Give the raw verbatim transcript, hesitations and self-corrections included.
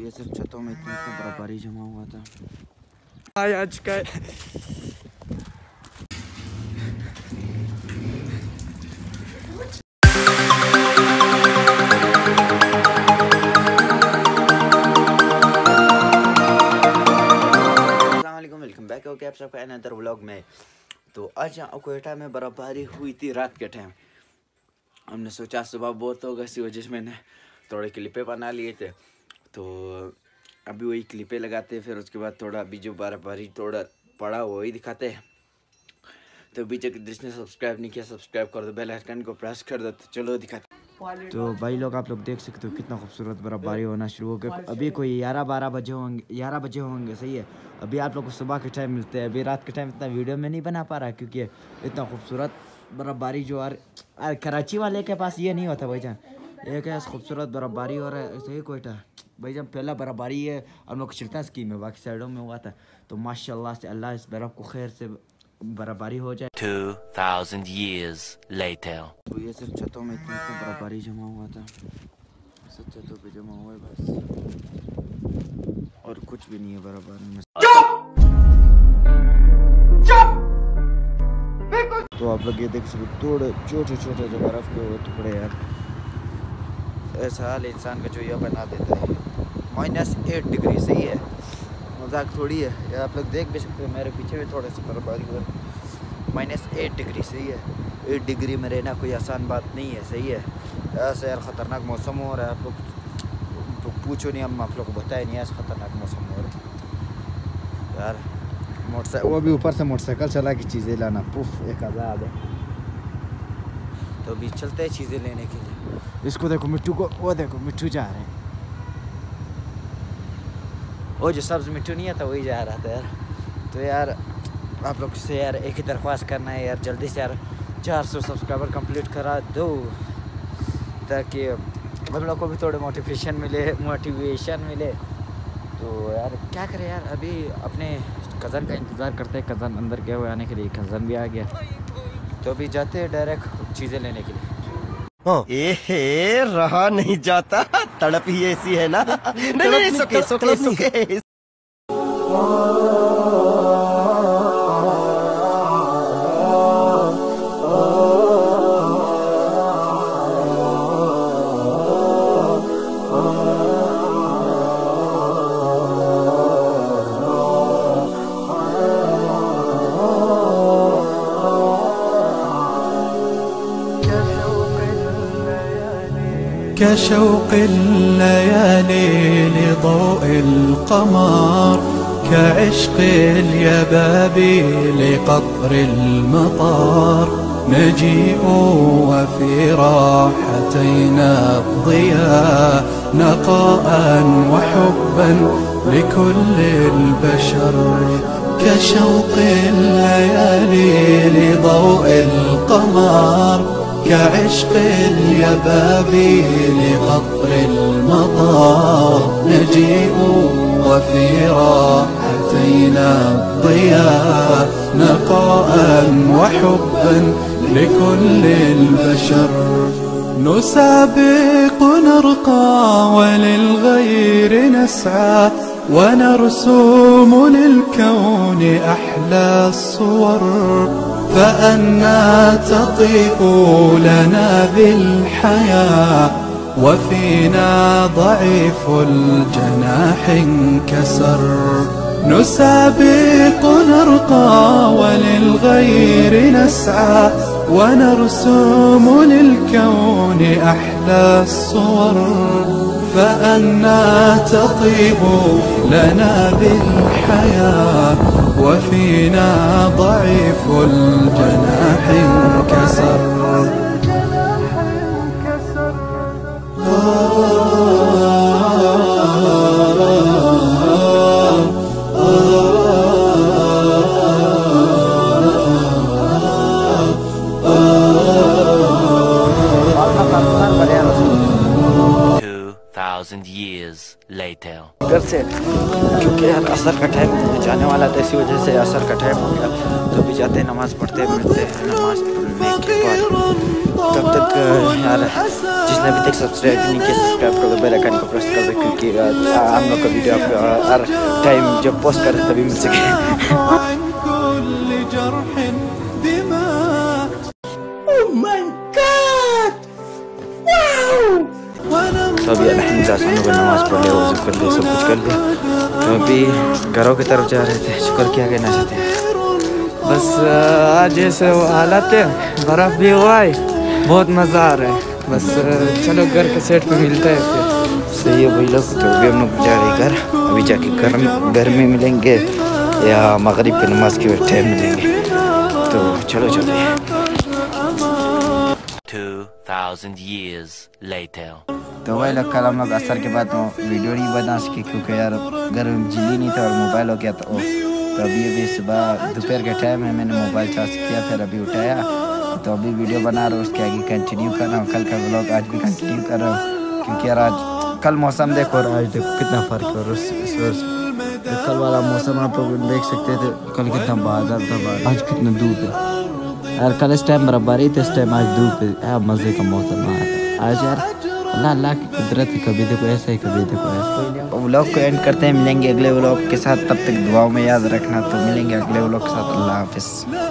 ये सिर्फ छतों में इतनी इतनी बर्फबारी जमा हुआ था। आज का वेलकम बैक हो गया आप सबका अनदर व्लॉग में। तो आज यहाँ कोयटा में बर्फबारी हुई थी रात के टाइम। हमने सोचा सुबह बहुत होगा, इसी वजह से मैंने थोड़े क्लिपें बना लिए थे। तो अभी वही क्लिपें लगाते, फिर उसके बाद थोड़ा अभी जो बर्फबारी थोड़ा पड़ा वही दिखाते हैं। तो अभी तक जिसने सब्सक्राइब नहीं किया सब्सक्राइब कर दो, बेल आइकन को प्रेस कर दो। तो चलो दिखाते। तो भाई लोग आप लोग देख सकते हो कितना खूबसूरत बर्फबारी होना शुरू हो गया। अभी कोई ग्यारह बारह बजे होंगे ग्यारह बजे होंगे सही है। अभी आप लोग को सुबह के टाइम मिलते हैं। अभी रात के टाइम इतना वीडियो में नहीं बना पा रहा क्योंकि इतना खूबसूरत बर्फबारी जो यार कराची वाले के पास ये नहीं होता भाईजान। एक है खूबसूरत बर्फबारी हो रहा है सही कोयटा भाईजान। पहला बर्फबारी है हम लोग चिल्ता स्कीम में, बाकी साइडों में हुआ था। तो माशाल्लाह से अल्लाह इस बर्फ को खैर से बर्फबारी हो जाए। two thousand years later. तो ये सिर्फ छतों में इतनी इतनी बर्फबारी जमा हुआ था, सब छतों पे जमा हुआ है बस, और कुछ भी नहीं है बर्फबारी में। तो आप लोग ये देख सकते थोड़े छोटे छोटे जो बर्फ के वो टुकड़े यार, ऐसा हाल इंसान का जो ये बना देता है। माइनस एट डिग्री सही है, मजाक थोड़ी है यार। आप लोग देख भी सकते हो मेरे पीछे भी थोड़े से बर्फबारी हो रही है। माइनस एट डिग्री सही है। एट डिग्री में रहना कोई आसान बात नहीं है सही है। ऐसा यार ख़तरनाक मौसम हो रहा है। आप लोग तो पूछो नहीं, हम आप लोग को बताए नहीं ऐसा ख़तरनाक मौसम हो रहा है यार। मोटरसाइकिल वो भी ऊपर से मोटरसाइकिल चला की चीज़ें लाना पुफ एक आज़ाद है। तो अभी चलते हैं चीज़ें लेने के लिए। इसको देखो मिट्टू को, वो देखो मिट्टू जा रहे हैं। वो जो सब्ज़ मिट्टू नहीं आता वही जा रहा था यार। तो यार आप लोग से यार एक ही दरख्वास्त करना है यार, जल्दी से यार चार सौ सब्सक्राइबर कंप्लीट करा दो ताकि हम लोग को भी थोड़े मोटिवेशन मिले मोटिवेशन मिले। तो यार क्या करें यार, अभी अपने कज़न का इंतज़ार करते हैं। कज़न अंदर गया हुए आने के लिए, कज़न भी आ गया। तो अभी जाते हैं डायरेक्ट चीज़ें लेने के लिए। ए रहा नहीं जाता, तड़प ही ऐसी है ना। नहीं नहीं सुके सुके सुके। كشوق الليالي لضوء القمر، كعشق اليبابي لقطر المطار، نجيء وفي راحتينا الضياء، نقاء وحبا لكل البشر. كشوق الليالي لضوء القمر، كعشق اليبابي لقطر المطار، نجيء وفي راحتينا الضياء، نقاء وحبا لكل البشر. نسابق نرقى وللغير نسعى، ونرسم للكون أحلى الصور، فأنا تطيب لنا بالحياة، وفينا ضعيف الجناح انكسر. نسابق نرقى وللغير نسعى، ونرسم للكون أحلى الصور، فأنا تطيب لنا بالحياة، وفينا ضعيف الجناح انكسر. years later. घर से क्योंकि यार असर का टाइम जाने वाला था, इसी वजह से असर का टाइम हो गया। तो भी जाते हैं नमाज़ पढ़ते मिलते हैं नमाज़ पढ़ने के बाद। तब तक यार जिसने अभी तक सब्सक्राइब नहीं किया सब्सक्राइब करो, बेल आइकन को प्रेस कर दो, क्योंकि हम लोग का वीडियो आपको हर टाइम जब पोस्ट करें तभी मिल सके। तो अभी अल्हम्दुलिल्लाह हम लोग नमाज़ पढ़ लिया, वज़ू कर लिया, सब कुछ कर लिया, तो अभी घरों की तरफ जा रहे थे। शुक्र क्या कहना चाहते हैं? बस आज ऐसे हालात है, बर्फ़ भी हुआ है, बहुत मज़ा आ रहा है। बस चलो घर के सेट पे मिलते हैं फिर। सही है भाई लोग, तो अभी हम लोग जा रहे हैं घर। अभी जाके घर में घर में मिलेंगे या मगरिब की नमाज के टाइम मिलेंगे, तो चलो चलो। Two thousand years later. तो भाई लोग कल हम लोग असर के बाद तो वीडियो नहीं बना सके, क्योंकि यार घर में बिजली नहीं था और मोबाइल हो गया था ऑफ। तो अभी अभी सुबह दोपहर के टाइम है, मैंने मोबाइल चार्ज किया, फिर अभी उठाया, तो अभी वीडियो बना रहा हूँ, उसके आगे कंटिन्यू कर रहा हूँ। कल का व्लॉग आज भी कंटिन्यू कर रहा हूँ, क्योंकि यार आज कल मौसम देखो और आज देखो कितना फ़र्क है। और उस, उस, उस, तो कल वाला मौसम आप लोग देख सकते थे, कल कितना बादल था, आज कितना धूप है यार। कल इस टाइम बर्फबारी थी, इस टाइम आज धूप है यार, मज़े का मौसम है आज यार। अल्लाह अल्लाह की कुदरत है, कभी देखो ऐसा ही कभी देखो ऐसा। व्लॉग को एंड करते हैं, मिलेंगे अगले व्लॉग के साथ, तब तक दुआओं में याद रखना। तो मिलेंगे अगले व्लॉग के साथ, अल्लाह हाफिज़।